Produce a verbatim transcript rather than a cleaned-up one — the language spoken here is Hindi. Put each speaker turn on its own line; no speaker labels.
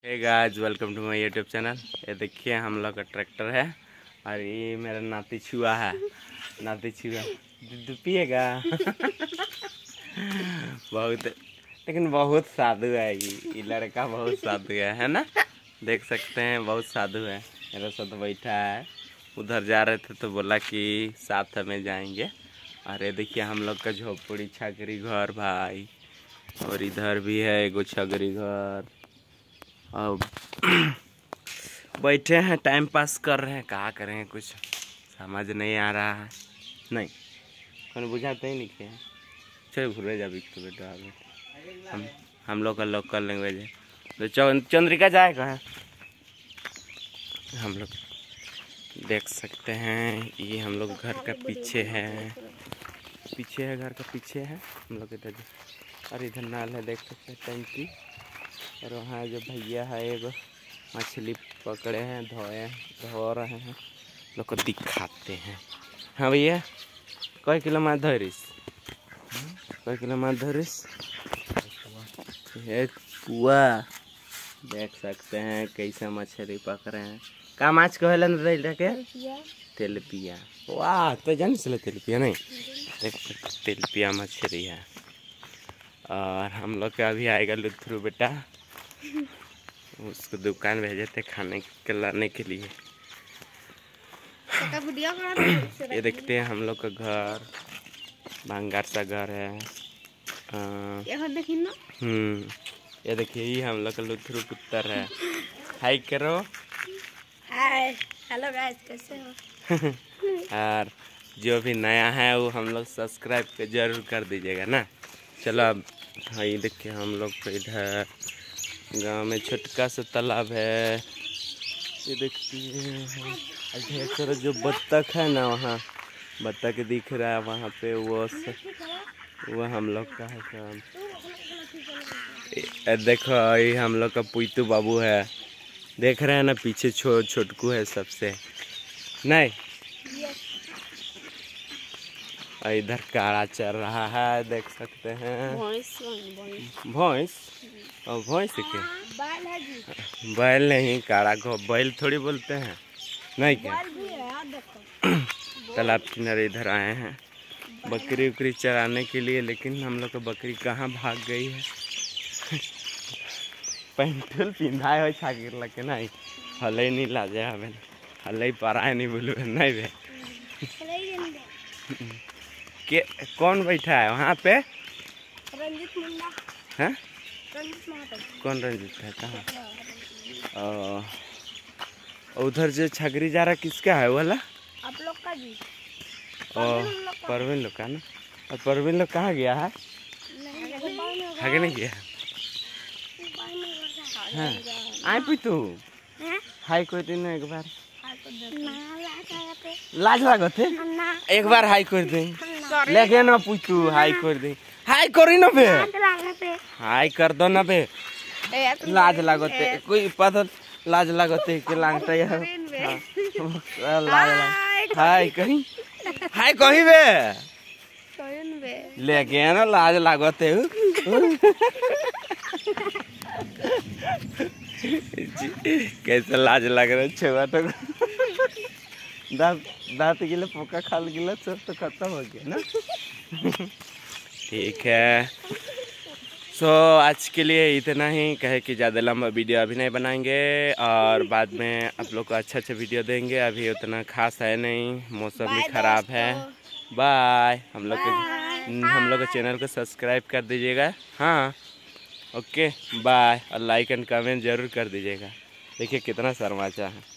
Hey guys, welcome to my YouTube channel. ये देखिए हम लोग का ट्रैक्टर है और ये मेरा नाती छुआ है। नाती छुआ दूध पिएगा। बहुत लेकिन बहुत साधु है ये ये लड़का बहुत साधु है है ना। देख सकते हैं बहुत साधु है। मेरे साथ बैठा है। उधर जा रहे थे तो बोला कि साथ में जाएंगे। और ये देखिए हम लोग का झोपड़ी छागरी घर भाई, और इधर भी है एगो छगरी घर। अब बैठे हैं, टाइम पास कर रहे हैं। कहा करें, कुछ समझ नहीं आ रहा है। नहीं कौन बुझाते ही नहीं है। चल घूरे जा तो बेटा हम हम लोग का लोकल लैंग्वेज है। तो चंद्रिका जाएगा है। हम लोग देख सकते हैं ये हम लोग घर का पीछे है। पीछे है घर का पीछे है हम लोग इधर। और इधर नाल है, देख सकते हैं टंकी। और वहाँ जो भैया है एगो मछली पकड़े हैं, धोए धो रहे हैं। लोग को दिखाते हैं। हाँ भैया, कई किलो माछ धरिस? कई किलो माछ धरिस? एक पुआ। देख सकते हैं कैसे मछली पकड़े हैं। का माछ कहला के? तेलपिया। वाह, तो जान चले तेलपिया नहीं। देख सकते तेलपिया मछली है। और हम लोग का अभी आएगा लुथरू बेटा, उसको दुकान भेजे थे खाने के लाने के लिए। ये देखते हैं हम लोग का घर, भंगार सा घर है। हम्म ये देखिए ये हम लोग का लुथरू पुत्र है। हाय करो।
हाय, हेलो गाइस, कैसे हो?
और जो भी नया है वो हम लोग सब्सक्राइब जरूर कर दीजिएगा ना। चलो अब हाँ, ये देखिए हम लोग को इधर गांव में छोटका सा तालाब है। ये देखिए ढेर सारा जो बत्तख है ना, वहाँ बत्तख दिख रहा है वहाँ पे। वो स... वो हम लोग का है सब। देखो ये हम लोग का पुइतू बाबू है। देख रहे हैं ना, पीछे छो छोटकू है सबसे नहीं। इधर काड़ा चल रहा है, देख सकते हैं। भैंस और भैंस के बैल नहीं, काड़ा को बैल थोड़ी बोलते हैं नहीं क्या। तालाब किनारे इधर आए हैं बकरी उकरी चराने के लिए, लेकिन हम लोग का बकरी कहाँ भाग गई है। पेंटुल पिंधाए हो छागिर लगे नहीं, हले नहीं लाजे हमें, हले पराए नहीं बोलू नहीं बे। के कौन बैठा है वहाँ पे?
रंजित मुंडा
है।
रंजित महातो।
कौन रंजित है? कहाँ? उधर जो छगरी जा रहा किसका है वाला?
आप लोग का जी।
परवीन लोग का ना। और परवीन लोग कहाँ गया है? आगे नहीं गया। हाँ आए पुतू हाय कोई दिन एक बार लाज लागो थे। एक बार हाई कर दे लेके ना पुतू, हाई कर दे। हाई करी ना बे, हाई कर दो ना बे। लाज लागो थे कोई पता, लाज लागो थे के लागता है। लाज हाय कहीं, हाय कहीं बे लेके ना, लाज लागो थे। कैसे लाज लग रहा है छुआ तो। दांत दांत गिले पोका खाल गिला सब तो खत्म हो गया ना। ठीक है, सो आज के लिए इतना ही। कहे कि ज़्यादा लंबा वीडियो अभी नहीं बनाएंगे और बाद में आप लोग को अच्छा अच्छा वीडियो देंगे। अभी उतना खास है नहीं, मौसम भी ख़राब है। बाय। हम लोग के हम लोग के चैनल को सब्सक्राइब कर दीजिएगा। हाँ ओके बाय। और लाइक एंड कमेंट ज़रूर कर दीजिएगा। देखिए कितना शर्माचा है।